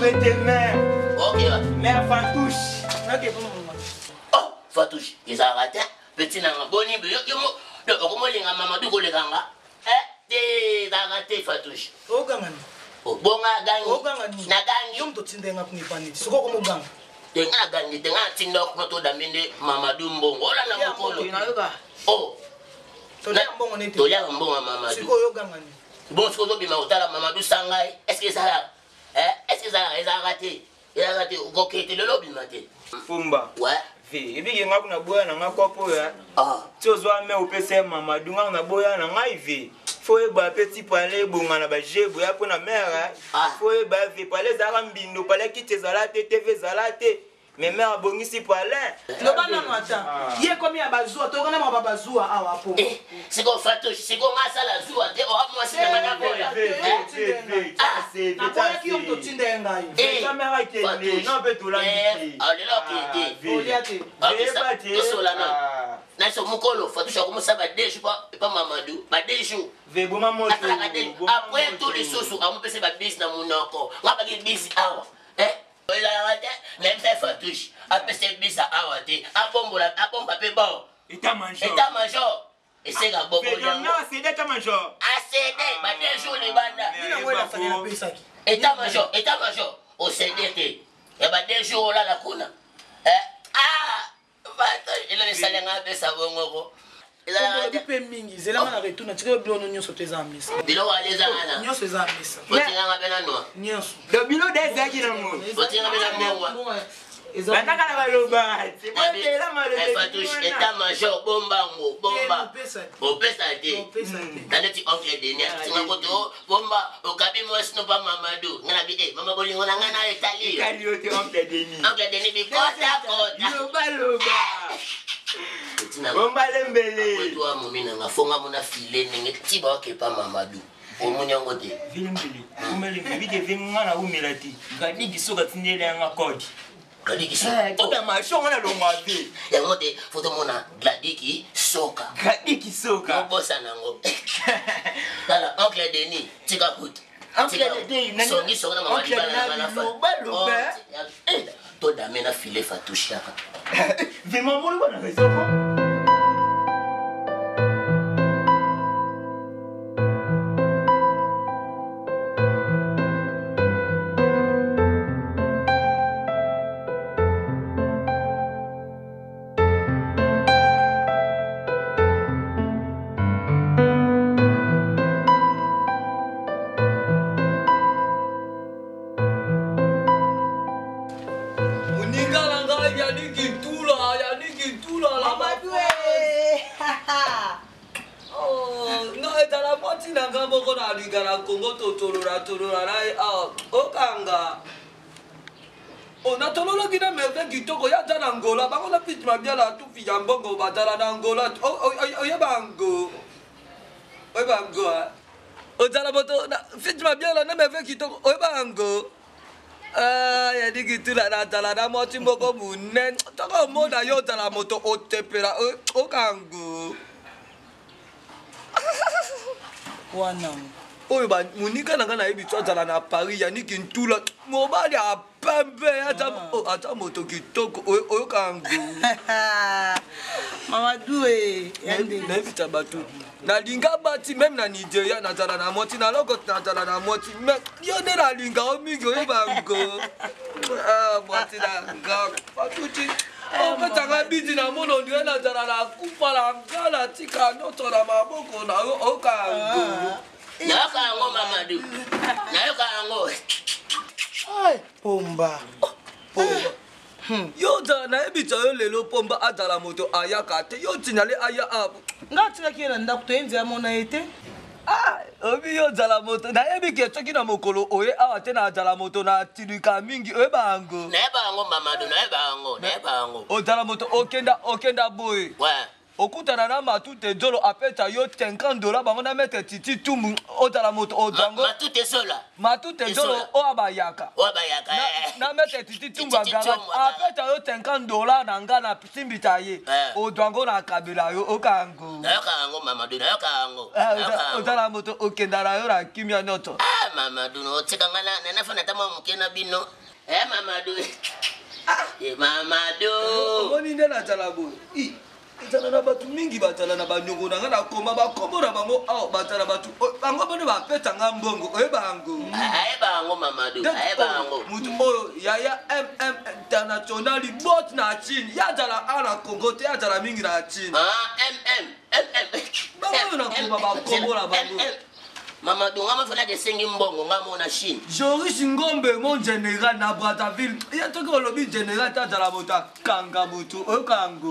traiter mère. Ok, Mère Fatouche. Ok, oh, Fatouche, ils ont raté. Petit n'a pas bonne idée. Comment les gars, maman, tu connais ganga? T'es raté, Fatouche. Oh, gamin. Oh, bon, gagné. Oh, gamin. Na gagné. Yom to tsindenga kunipani. Soko komo gang. Tenga gagné, tenga tindok no to damine Mamadou Mbongo. Ola na mukolo. Oh. Tolia Mbongo nete. Tolia Mbongo Mamadou. Siko yo gangani. Bon, ce que vous bima otala Mamadou Sangai. Est-ce que ça là? Est-ce que ça là, ils ont raté? Ils ont raté. Vous quittez le lobby maté. Fumba. Ouais. Et puis, il y a un boya na kopo ya. Ah. Tu as me au PC Mamadou na boya na ngai faut ba petit palais bonga na ba jebo ya pona mère. Faut ba ve palais za mbindo palais ki te zalate TV zalate. Mais mère bongisi palais. Le bana mwata. Yé komi abazua to kana mwa bazua awa po. C'est quoi Fatouche, c'est quoi ça la zoua? Te oh moi c'est na boya. C'est na boya ki yom to tsindenga yo. Caméra qui est non peut tout là. Allez là qui était. Oliate. Ah, ça là non. Na so mukolo Fatouche comme ça ba deux pas Mamadou, ba deux jours. Vebo maman. Après tous les sous on peut se ba bis na munoko. Ngaba ki bis awa. Même fait Fatouche, après c'est bis awa te. Abomba pe bon. État-major. Et c'est la bobo. Non, c'est l'état-major. Ah c'est ba deux jours les banda. État-major. Au CDT. Et ba deux jours là la kuna. Il a les salaires à ça bon. Il a des peu mingi, c'est là on a retourné, tu veux blonde nyo sote za misa. Bilo wa les ana. Nyo sote za misa. Botinga ngapena no. Nyo. Le bilo des aki na mo. Botinga ngapena no. Banaka na baloba. C'est moi de la mal. Fatouche état-major bomba. Au pesate. Tande ti oncle de nia. Tinga koto bomba au kabi mo sno pa Mamadou. Ngana bi mama bolingo na ngana Italie. Italie te oncle de ni. Oncle de ni bi kota. Loba. Bomba lembele. Toi momina ngafonga mona file ninge tiba ke pa Mamadou. Omunyango te. Vilembele. Umele vite vingana umelati. Ngadi kisoka tindele nga kodi. Gladiki soka. Tota machonga na longwabe. Yango te foto mona Gladiki soka. Gladiki soka. Bossa nango. Tala oncle Denis tika kut. Oncle Denis songi sona mama bana na fa. To dame na file Fatouche yaka. Vraiment mon bonne raison. Congo tolora okanga ona tololo kina merde kitoko ya tana Angola bako na pitch mabia la tu fi jambongo batala na Angola oyebango otala boto na pitch mabia la na merde kitoko oyebango ya digitula na tala na moti mboko munen toko moda yo tala moto otepera okango wana oyo ba munika nanga na yebi tsala na Paris ya niki ntula mobali apembe ata moto kitoko oyo kangu Mamadou yande na vita batu na linga bati même na Nigeria na tala na moti na logo na tala na moti yo ne na linga o mingi oyo bango moti na nga patuti tanga biti na mono ndio na tala na kupa la ngala tika noto na maboko na o kangu Nayoka yango Mamadou. Nayoka yango. Ay, pomba. Yo da na ebita yo lelo pomba adala moto ayaka te yo tinyale aya abu. Ngati ka kiela ndaku to enze amona ete. Obi yo dala moto na ebi ke toki na mokolo oye awa te na adala moto na tilika mingi oye bango. Na eba yango Mamadou, na eba yango. O dala moto okenda boy. Ouais. okutana na matute zolo apeta yo $50 bango na mettre titi tumu otala moto odwango matute zolo o abayaka na mettre titi tumu bagara apeta yo $50 na nga na simbita ye odwango na kabela yo okango otala moto okendala yo na kimia noto Mamadou no tsekanga na nafana tama mukena bino Mamadou Mamadou oni ndena tala bo itala na batu mingi batala na banyongo na ngana koma bakombo na bango aw batala batu bango bone bapeta ngambongo ebango Mamadou ebango mutu oyo yaya international bot na Chine yadala ana Congo te yadala mingi na Chine bango na koma bakombo na bango Mamadou ngama fana de sengi mbongo ngama na Chine Joris Ngombe mon général na Brazzaville ya to ko lobi général tazala bota kanga butu okango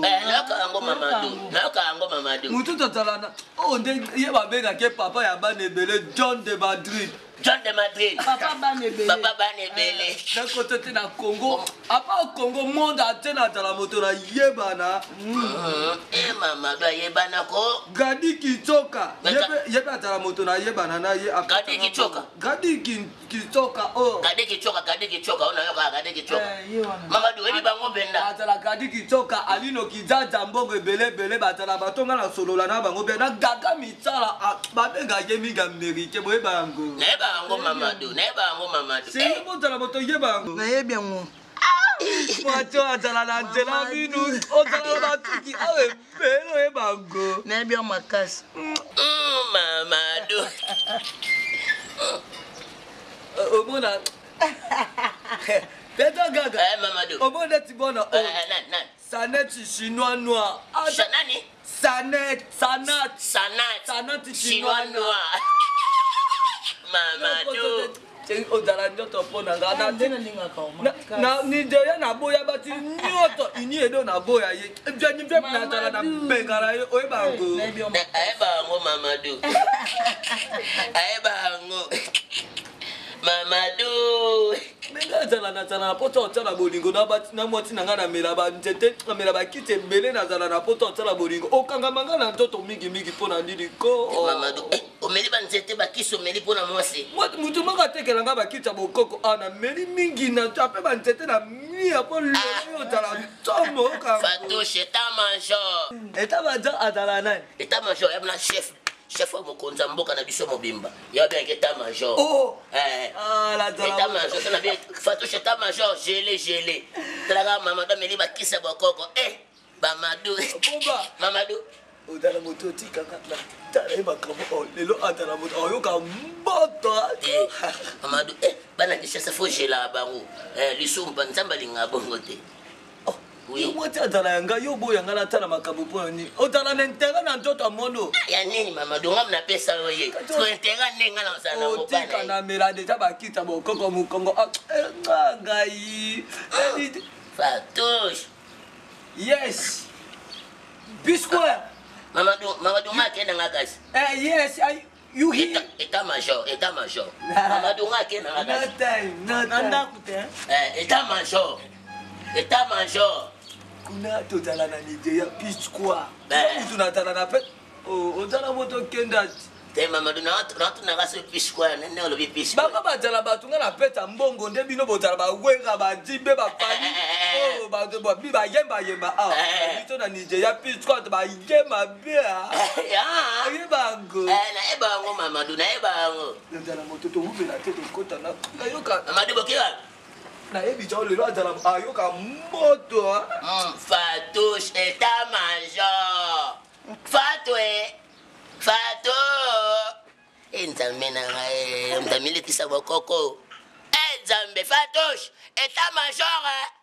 Mamadou mutu tazala na o nde ye ba bega ke papa ya banebele John de Madrid Papa Banebele na côté na Congo apa Congo monde atena tala moto na yebana Mamadou yebana ko Gadi Kichoka yebe atala moto na yebana na ye Gadi Kichoka oh Gadi Kichoka ona yoka Gadi Kichoka Mamadou eli bango benda atala Gadi Kichoka alino kizaza mbongo ebele batala batonga na solola na bango benda gaga mitala babenga yemi gamberike boye bango Mamadou c'est bon tala moto yebango na ye bien mo Macho atala na njela binu otala batuki awe belo yebango na ye bien makasi Mamadou omona Peto gaga Mamadou omona tibona nan Sanet chinois noir Nani Sanat chinois noir Mamadou odala nyoto pona ngana na Nigeria na boya bati nyoto ini edo na boya ye byanyi bya na tala na bengara ye oyebango Mamadou Menga zala na tala na poto tala bolingo na bati na moti na ngana mela ba ntete na mela ba kite mbele na zala na poto tala bolingo okanga mangana ntoto mingi pona ndili ko Mamadou omeli ba nzete ba kiso meli pona mwasi mutu maka tekela nga bakita bokoko ana meli mingi na ape ba nzete na mia po lelo tala ntombo ka Fatouche état-major atala nani état-major yabna chef wa mokonza mboka na biso mobimba ya bien état-major la état-major ça na bien Fatouche état-major gelé tala Mamadou meli ba kisa bokoko Mamadou odala moto tika na tala makambo lelo atala moto oyoka mboto Mamadou bana kishasa fo gela bango lisumba nzamba linga bongo te yo mwati atala yanga yo boya ngala tala makambo po ni otala na intérêt na ntoto mono ya nini Mamadou ngam na pesa oye so intérêt nenga na sana mo bana tika na mela deja bakita bokoko mukongo ngai Fatouche yes Bisquare Mamadou makena ngakasi yes you hear état-major Mamadou ngakena ngakasi nanda kute état-major kuna totala na Nigeria Bisquare mutu na tala na pe otala moto kenda te Mamadou na ngase Bisquare nene olobi Bisquare baka batala batunga na peta mbongo nde bino botala bawenga bajibe bapani bato bayemba bito na Nigeria Bisquare bayemba bia yebango nayebango Mamadou nayebango otala moto tomubela te tokota nayoka Mamadou bokiwa nayebi jao lelo atala ayoka moto Fatouche état-major Fatou nzambe na ngai mtamilekisa bokoko nzambe Fatouche état-major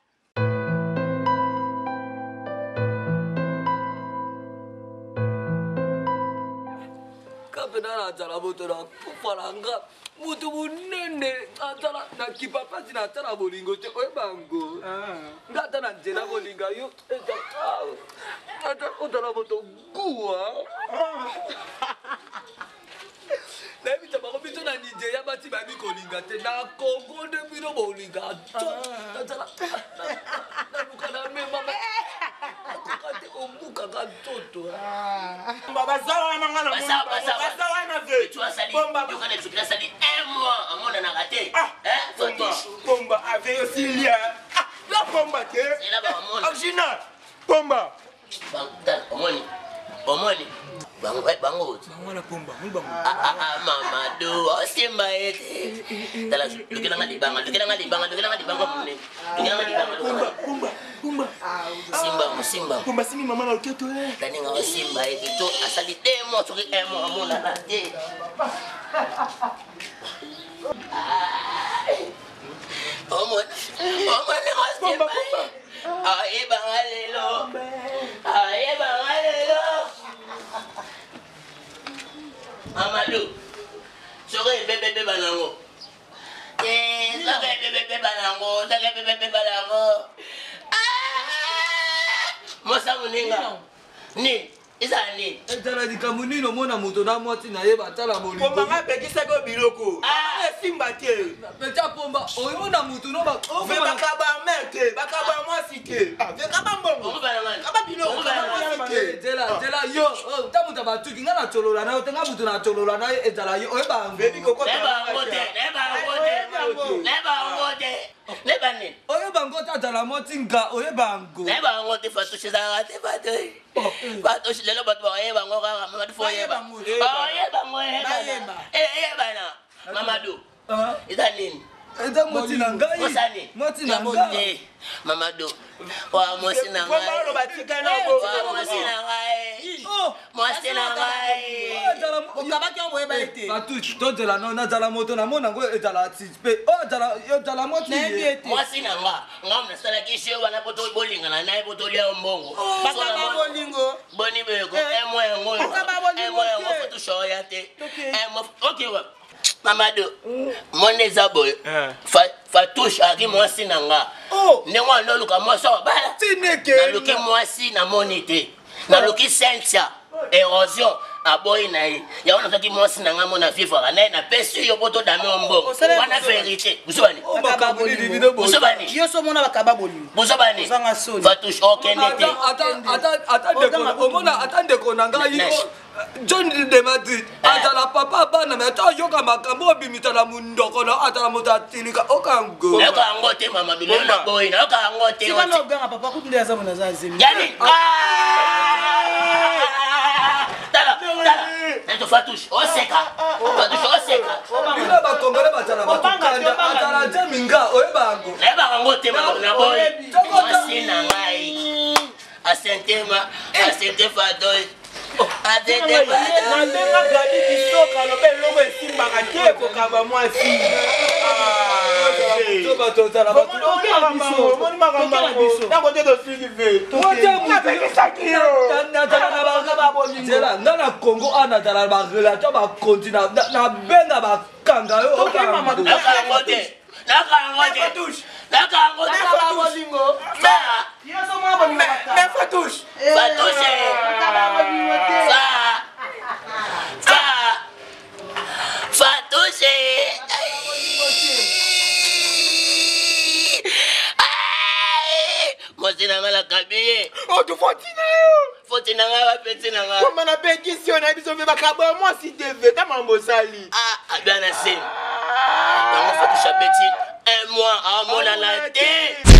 kapena na atala moto na kufaranga mutu munene atala na kipapati na atala bolingo te oyebango ngata na nzela bolinga yo otala moto guwa nayebita bango biso na Nigeria bati babi kolinga te na Congo nde bino bolinga atala naluka na mema akoka te omukaka ntoto bazawa na ngana bazawa na ve tu as sali yo kana tu as sali un mois à mon na raté pomba avec aussi là la pomba te c'est là ba mon original pomba omoni bango la pomba Mamadou osimba ete tala lukela ngadi banga pomba simba pomba simi mama na loketo tani nga osimba ete to asali demo to emo amona na te omoni osimba ayeba ngalelo Amadou, soke bebe banango. Soke bebe banango. Mosa muninga. Ni, isa ni. Etala di kamunino mona moto na mwati na yeba tala bolingo. Pomba ngapekisa ko biloko. Simba te. Pecha pomba, oyo na mutu no ba. Ve bakaba mete, bakaba mwasi te. Ve kaba mbongo. Kaba biloko kaba mwasi te. Tela yo, tamuta batuki ngana cholola na tenga mutu na cholola na etala yo oyo ba. Baby koko. Neba ni. Oyo bango tala motinga oyo bango. Neba ngote fatushe za ate fatoi. Fatushe lelo batu ba yeba ngo kaka mama tu foyeba. Yeba. Bana. Mamadou. Ita nini? Ita moti na ngai. Moti na ngai. Mamadou. Wa mosi na ngai. Pomba lo batika na bo. Mosi na ngai. Mosi na ngai. Okabaki o moyeba ete. Batu to dela no na dala moto na mona ngo etala tispe. Dala moti. Mosi na nga. Ngam na sala kisho wana poto bolinga na nae poto lia mbongo. Bakaba bolingo. Boni beko. Emo foto show yate. Okay wa. Mamadou, mon ezabo. Fatouche aki mwasi nanga. Nengo no luka mwaso bala. Tineke. Na luki mwasi na monite. Na luki sentia. Érosion aboyi na ye. Ya ona toki mwasi nanga mona fifa na na pesi yo poto dame mbongo. Wana vérité. Busubani. Busubani. Yo so mona bakaba bolingo. Busubani. Fatouche okenete. Attendez qu'on a gagné. John de Madrid, atala papa bana me ta yoka makambo bimita la mundoko na atala motatilika okango. Naka ngote mama bilona boy naka ngote. Sibana oganga papa kutunde ya zamuna za zemi. Yani. Tala. Nto Fatouche oseka. Bila ba kongole batala batukanda atala jaminga oyebango. Neba ngote mama na boy. Masina ngai. Asente Fatouche. Nandenga gadi bisoka lobe lobo esimbaka te kokaba mwasi. Nana Congo anatala ba relateur ba continent na benga ba kanga yo Mosi na la kabiye. Tu fotina yo. Fotina nga petina nga. Comment na pétition na biso ve bakaba mwasi te ve ta mambo sali. Bien assez. On fait tout chabeti. Un mois à mon la tête.